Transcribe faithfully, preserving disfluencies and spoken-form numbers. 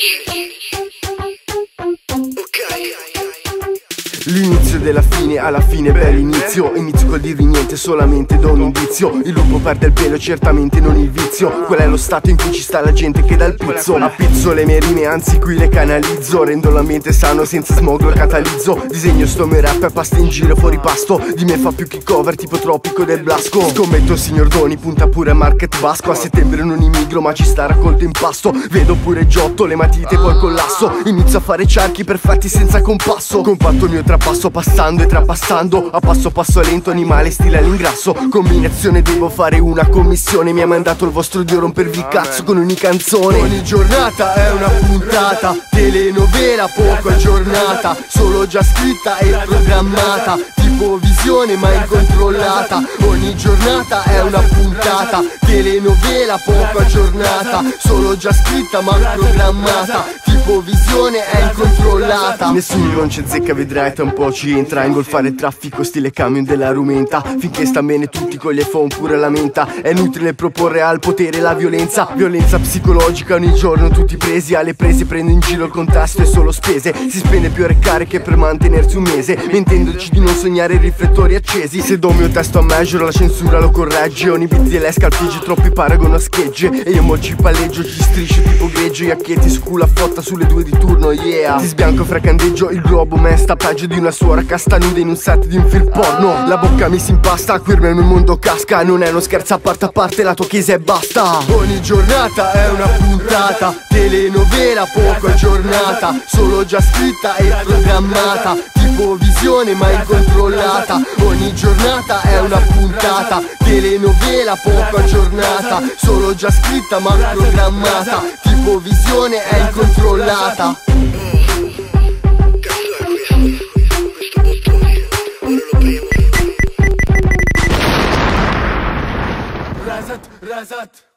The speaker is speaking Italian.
L'inizio della fine, alla fine bel inizio. Inizio col dirvi niente, solamente do un indizio. Il lupo perde il pelo, certamente non il vizio. Qual è lo stato in cui ci sta la gente che dà il pizzo? Appizzo le mie rime, anzi qui le canalizzo. Rendo l'ambiente sano, senza smog lo catalizzo. Disegno sto mio rap e pasta in giro fuori pasto. Di me fa più che cover, tipo Tropico del Blasco. Scommetto signor Doni, punta pure a Market Vasco. A settembre non immigro, ma ci sta raccolto in pasto. Vedo pure Giotto, le matite poi collasso. Inizio a fare cerchi perfetti senza compasso. Compatto il mio trapasso passando e trapassando. A passo passo lento, animale stile all'ingrasso. Combinazione devo fare una commissione. Mi ha mandato il vostro dio rompervi il cazzo con ogni canzone. Ogni giornata è una puntata, telenovela poco aggiornata, solo già scritta e programmata, tipo visione ma incontrollata. Ogni giornata è una puntata, telenovela poco aggiornata, solo già scritta ma programmata, tipo visione è incontrollata. Nessuno non c'è zecca, vedrai tra un po' ci entra a ingolfare il traffico stile camion della rumenta. Finché sta bene tutti con gli iPhone pure la menta. È inutile proporre al potere la violenza. Violenza psicologica ogni giorno tutti presi alle prese. Prendo in giro il contesto e solo spese. Si spende più a reccare che per mantenersi un mese, mentendoci di non sognare i riflettori accesi. Se do il mio testo a measure la censura lo corregge. Ogni beat di l'esca al figi troppi paragono a schegge. E io mo ci palleggio, ci striscio tipo greggio. Iacchetti su culo a fotta sulle due di turno, yeah. Ti sbianco fra candeggio, il globo me sta peggio di una suora casta nuda in un set di un film porno. La bocca mi si impasta, qui il mio mondo casca. Non è uno scherzo, a parte a parte la tua chiesa e basta. Ogni giornata è una puntata, telenovela poco aggiornata, solo già scritta e programmata, tipo visione ma incontrollata. Ogni giornata è una puntata, telenovela poco aggiornata, solo già scritta ma programmata, tipo visione è incontrollata. Razat, razat.